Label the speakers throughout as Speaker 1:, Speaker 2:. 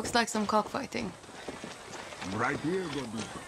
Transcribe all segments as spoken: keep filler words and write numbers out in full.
Speaker 1: Looks like some cockfighting.
Speaker 2: Right here, Gordito.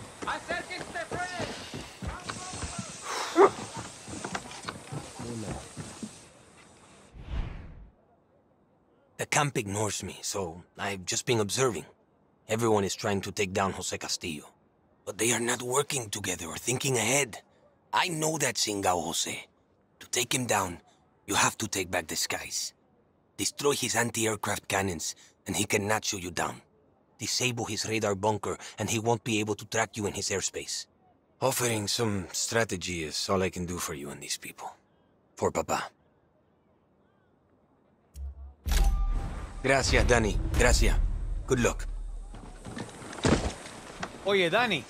Speaker 3: The camp ignores me, so I've just been observing. Everyone is trying to take down Jose Castillo. But they are not working together or thinking ahead. I know that Singao Jose. To take him down, you have to take back the skies. Destroy his anti-aircraft cannons, and he cannot shoot you down. Disable his radar bunker, and he won't be able to track you in his airspace. Offering some strategy is all I can do for you and these people. For Papa. Gracias, Danny. Gracias. Good luck.
Speaker 4: Oye, Danny.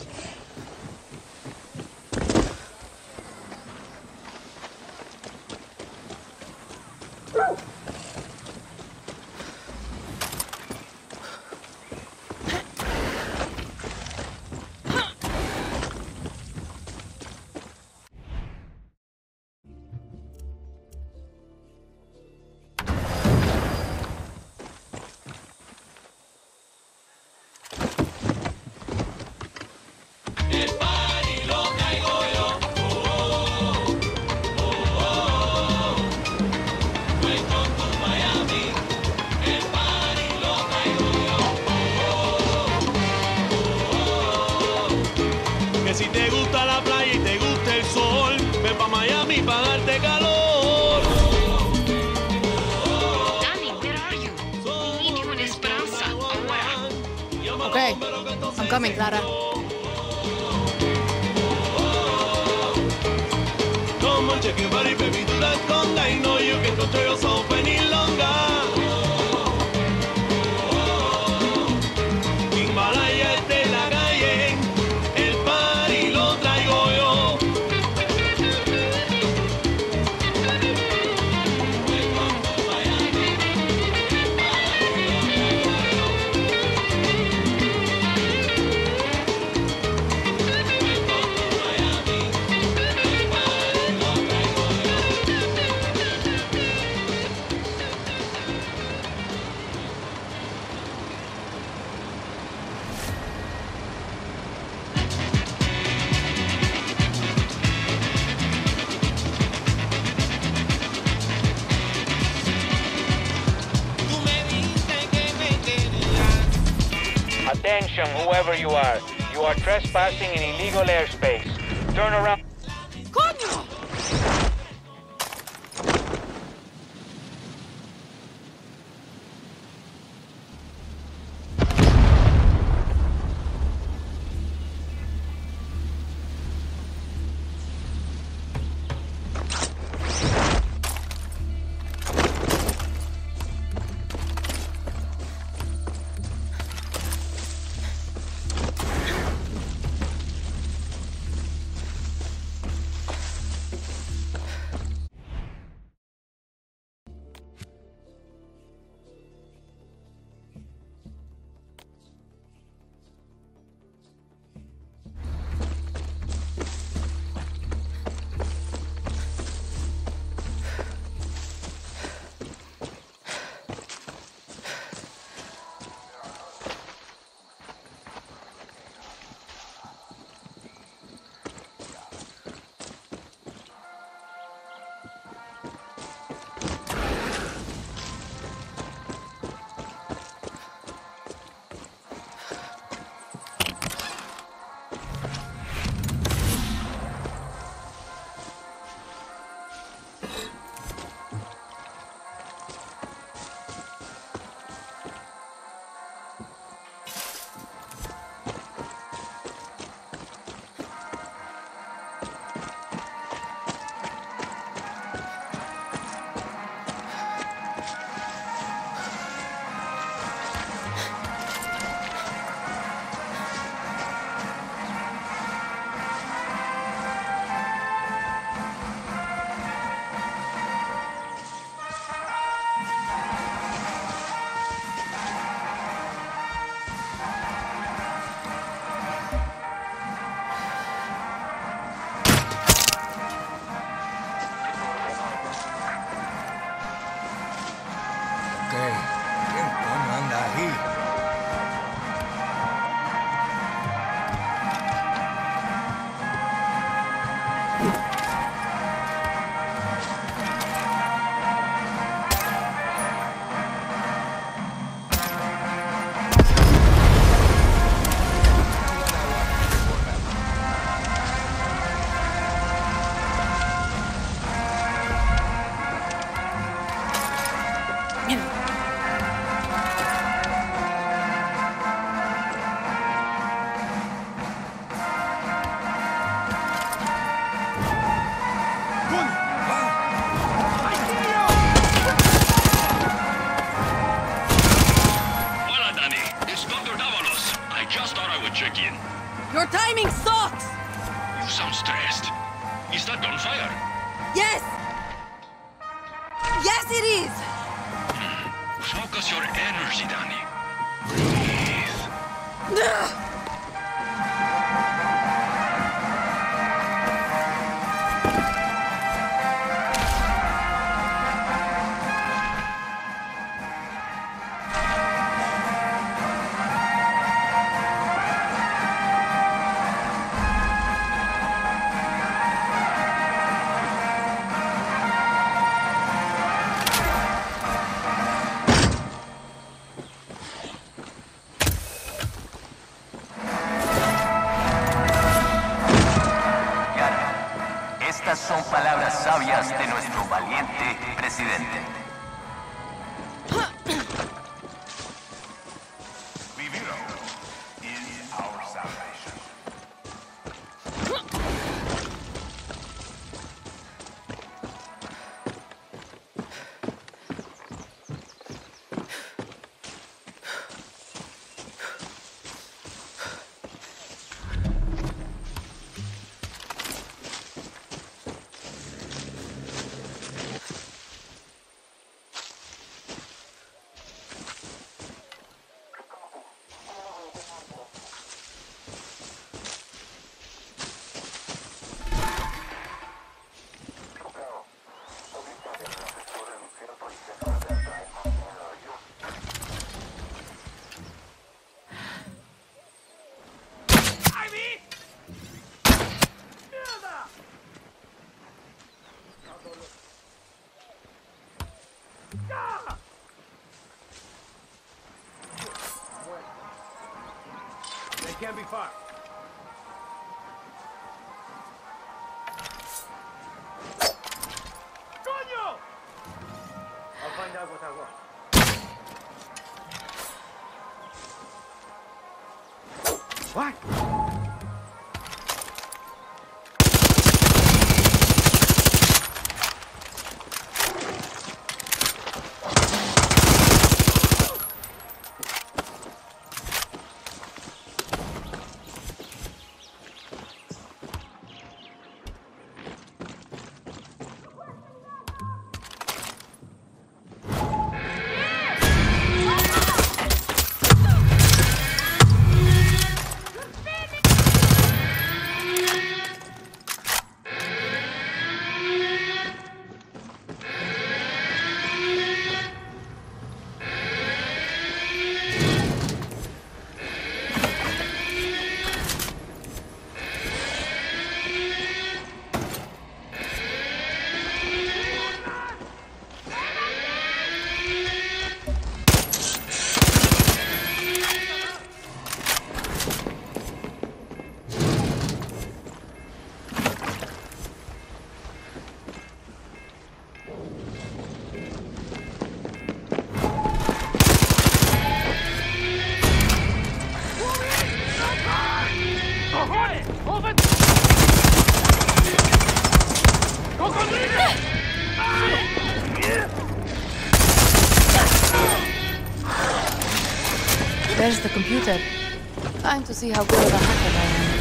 Speaker 5: Si te gusta la playa y te gusta el sol, ven pa' Miami pa' darte calor.
Speaker 6: Danny, where are you? We need you in Esperanza. Ahora.
Speaker 1: Okay, I'm coming, Clara.
Speaker 5: Come on, check your body, baby, do that conga. I know you can control yourself any longer. Himalaya es de la calle.
Speaker 7: Attention, whoever you are. You are trespassing in illegal airspace. Turn around.
Speaker 1: ¡Coño!
Speaker 4: ¿Quién coño anda ahí? Focus your energy, Danny. Breathe.
Speaker 8: Son palabras sabias de nuestro valiente presidente.
Speaker 4: Viviro is our salvation.
Speaker 5: They can't be far. Coño! I'll find out what I want. What?
Speaker 1: There's the computer. Time to see how good of a hacker I am.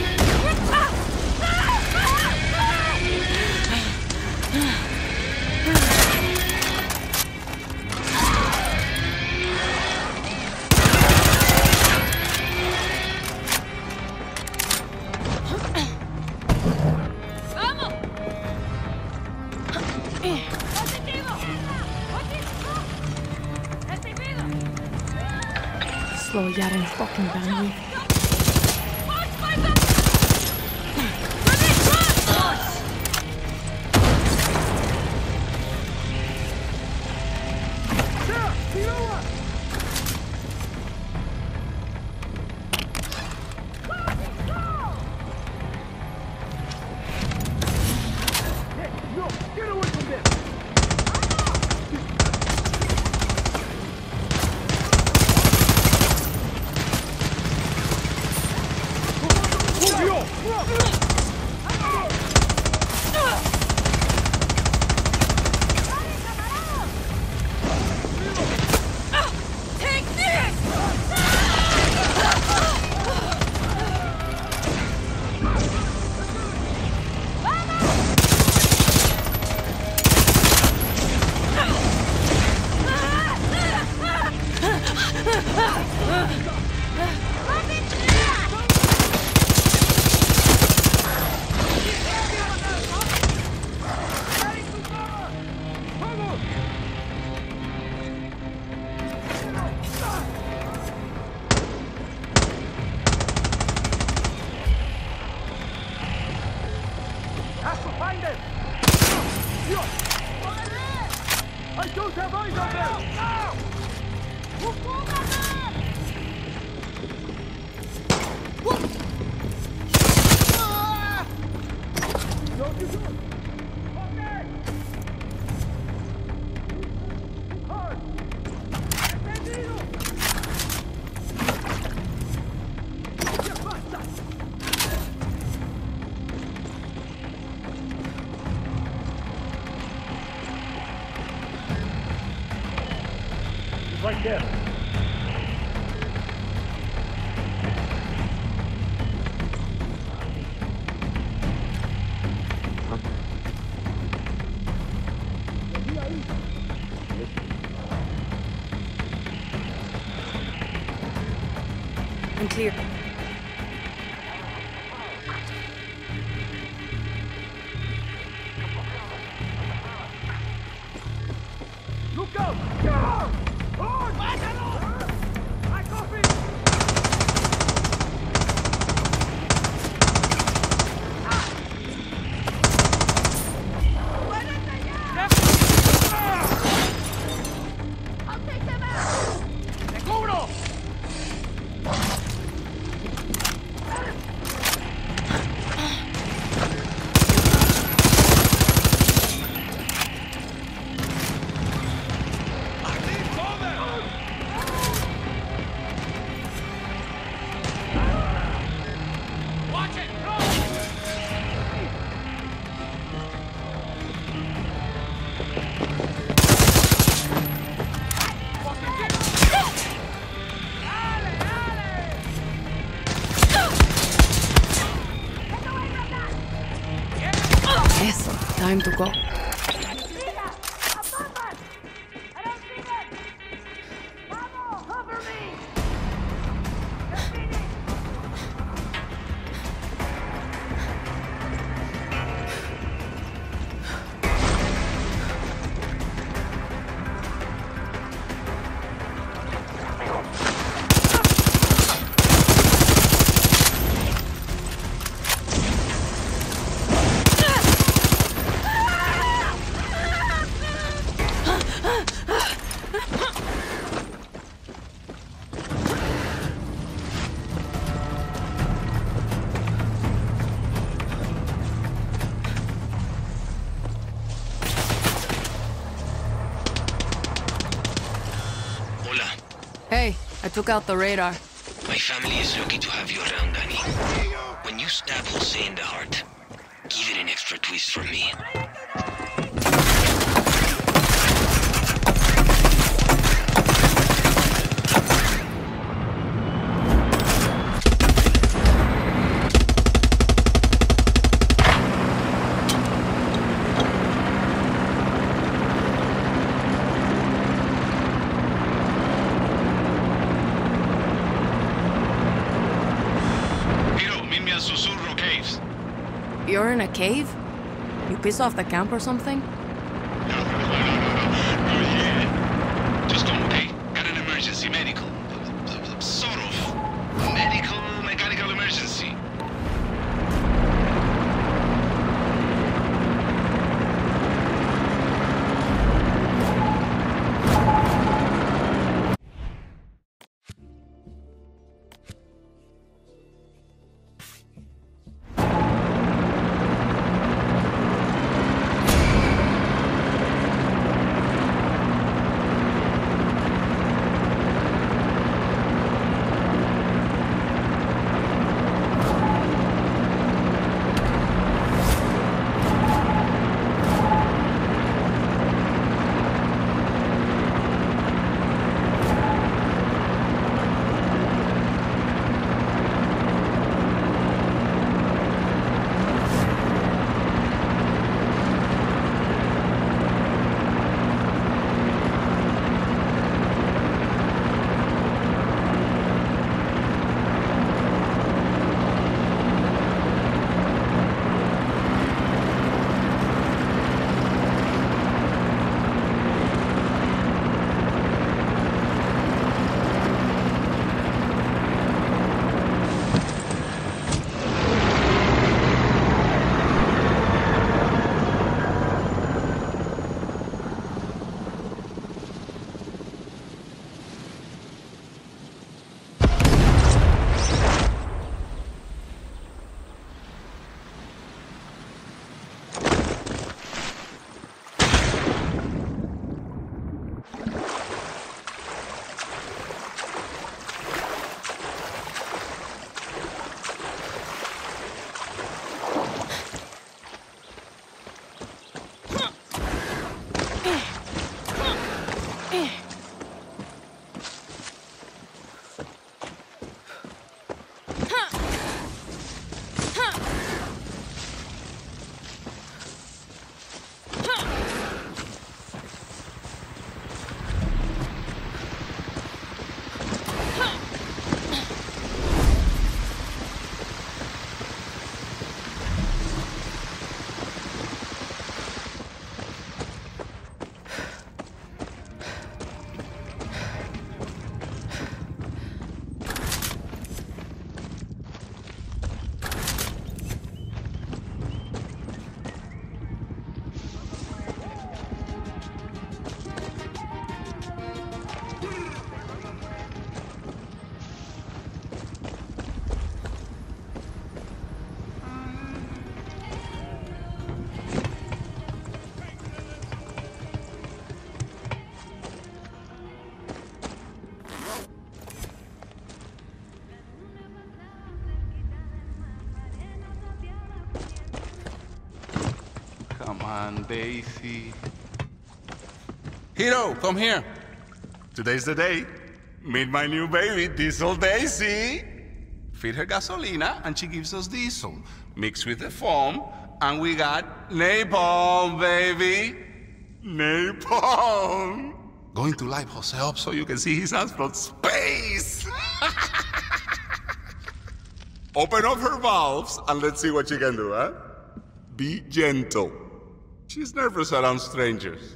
Speaker 1: Slå jäveln fucking bang.
Speaker 9: Right there.
Speaker 1: I'm clear.
Speaker 9: Look out! Go! Hold! I copy!
Speaker 10: I'll take them out!
Speaker 9: ¡Seguro!
Speaker 1: Eso, time to go.
Speaker 3: Hola.
Speaker 1: Hey, I took out the radar.
Speaker 3: My family is lucky to have you around, Danny. When you stab Jose in the heart, give it an extra twist for me.
Speaker 4: Hiro, meet me at Susurro Caves.
Speaker 1: You're in a cave? You piss off the camp or something?
Speaker 4: No, no, no, no, no. Oh, yeah. Just come, okay? Got an emergency medical. Sort of. Medical, mechanical emergency.
Speaker 10: on, Daisy. Hiro, come here. Today's the day. Meet my new baby, Diesel Daisy. Feed her gasolina, and she gives us diesel. Mixed with the foam, and we got napalm, baby. Napalm. Going to light Jose up so you can see his hands from space. Open up her valves, and let's see what she can do, huh? Be gentle. She's nervous around strangers.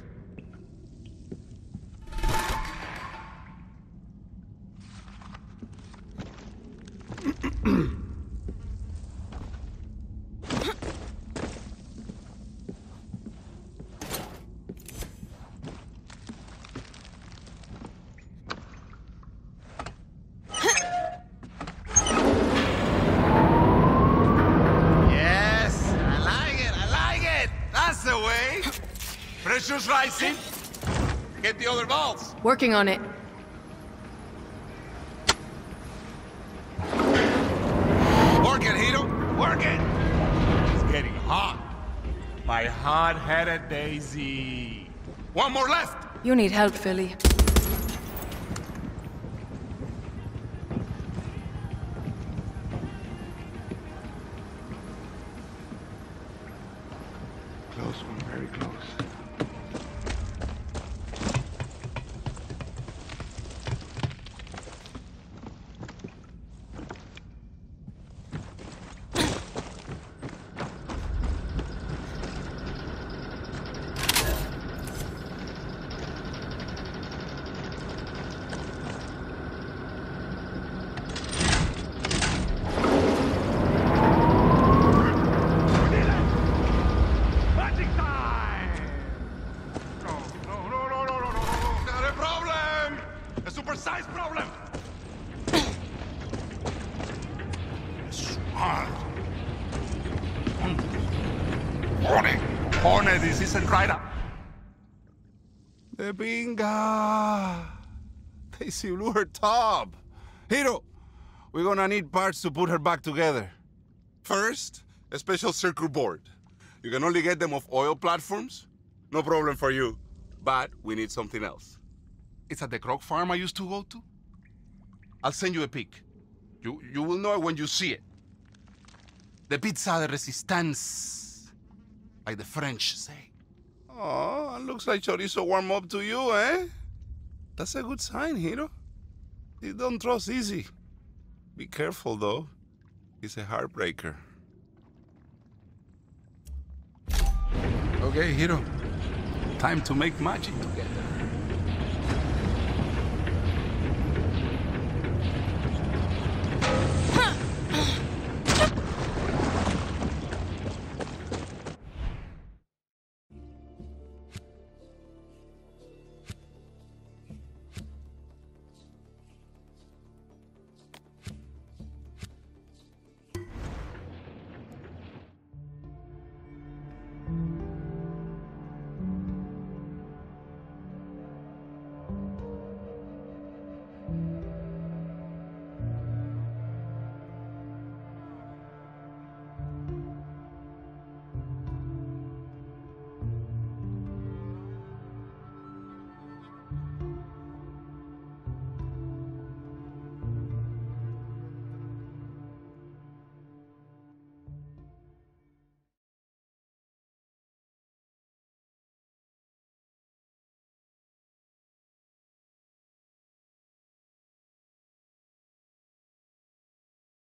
Speaker 10: Pressure's rising. Get the other valves.
Speaker 1: Working on it.
Speaker 10: Work it, Hiro. Work it. It's getting hot. My hot-headed Daisy. One more left.
Speaker 1: You need help, Philly.
Speaker 2: Close one, very close.
Speaker 10: Hornet, this isn't right up. The binga. Daisy blew her top. Hiro, we're gonna need parts to put her back together. First, a special circuit board. You can only get them off oil platforms. No problem for you. But we need something else. It's at the croc farm I used to go to. I'll send you a pic. You, you will know it when you see it. The pizza de resistance, like the French say. Oh, it looks like chorizo warm up to you, eh? That's a good sign, Hiro. You don't trust easy. Be careful, though. He's a heartbreaker. Okay, Hiro. Time to make magic together.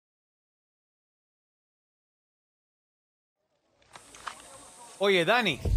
Speaker 11: Oye, Dani,